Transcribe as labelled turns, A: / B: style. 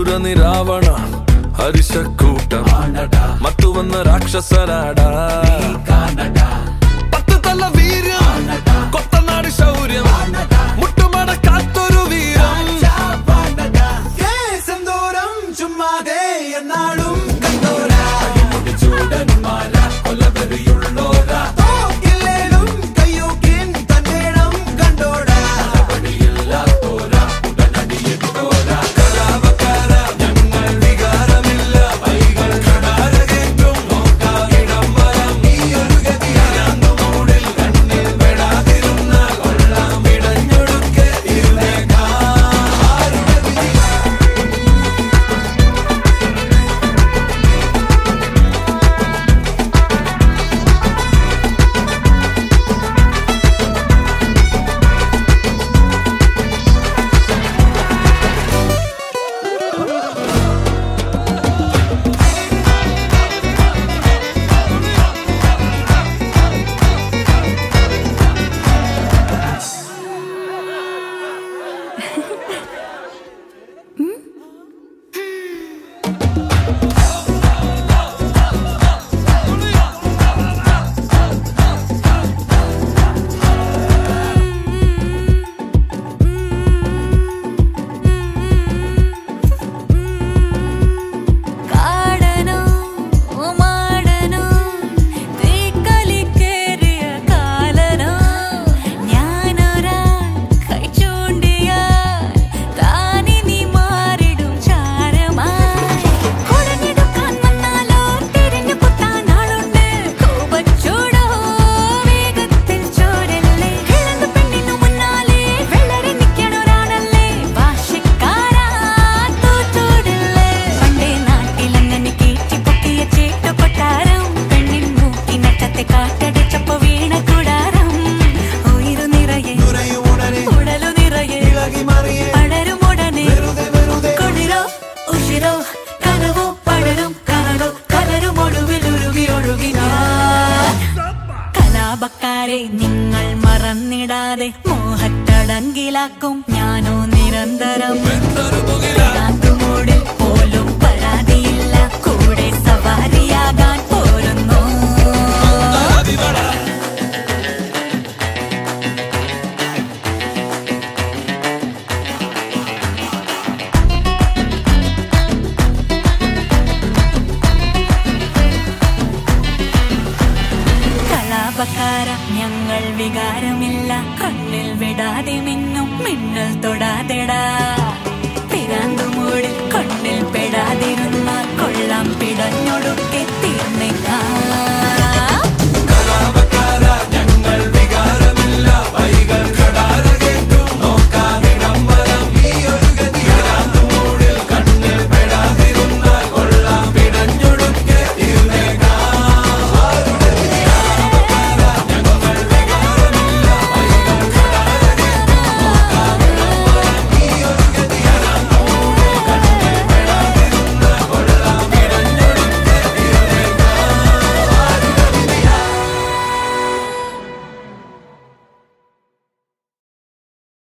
A: നീ രാവണ ഹരിശക്കൂട്ടം മത്തു വന്ന രാക്ഷസനാടാ പത്ത് തല വീര്യം കൊത്തനാട് ശൗര്യം മുട്ടുമടക്കാത്തൊരു വീരം
B: സെന്തോരം ചുമ്മാതെ എന്നാളും കണ്ടോരാ ചൂടൻ മാല കൊലവെറിയുള്ളോരാ ഇല്ലേലും കയ്യൂക്കിൻ തന്നേണം കണ്ടോടാ പണിയില്ലാത്തോരാ ഉടനടിയെത്തോരാ കലാപക്കാര ഞങ്ങൾ വികാരമില്ല വൈകൾ കടാരകേറ്റും നോക്കായിടം വരം ഈ ഒരു ഗതിയാണെന്നു മൂടിൽ കണ്ണിൽ പെടാതിരുന്ന കൊള്ളാം ഇടഞ്ഞൊടുക്കെ ഇരുന്നേക്കാ
C: നിങ്ങൾ മറന്നിടാതെ മോഹത്തടങ്കിലാക്കും ഞാനോ നിരന്തരം മൂടിൽ പോലും പരാതിയില്ല കൂടെ സവാരിയാകാൻ പോരുന്നു ഞങ്ങൾ വികാരമില്ല കണ്ണിൽ വിടാതെ മിന്നും മിന്നൽ തൊടാതെടാ പിരാന്തുമൂടിൽ കണ്ണിൽ പെടാതിരുന്ന കൊള്ളാം പിടഞ്ഞൊടു